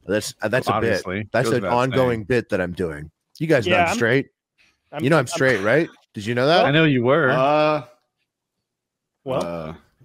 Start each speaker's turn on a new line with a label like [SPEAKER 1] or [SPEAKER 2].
[SPEAKER 1] That's a bit.
[SPEAKER 2] Obviously.
[SPEAKER 1] That's
[SPEAKER 2] Goes
[SPEAKER 1] an
[SPEAKER 2] without
[SPEAKER 1] ongoing
[SPEAKER 2] saying.
[SPEAKER 1] bit that I'm doing. You guys know
[SPEAKER 3] Yeah,
[SPEAKER 1] I'm straight. You know I'm straight, right? Did you know
[SPEAKER 2] I
[SPEAKER 1] that?
[SPEAKER 2] know you were.
[SPEAKER 3] Well,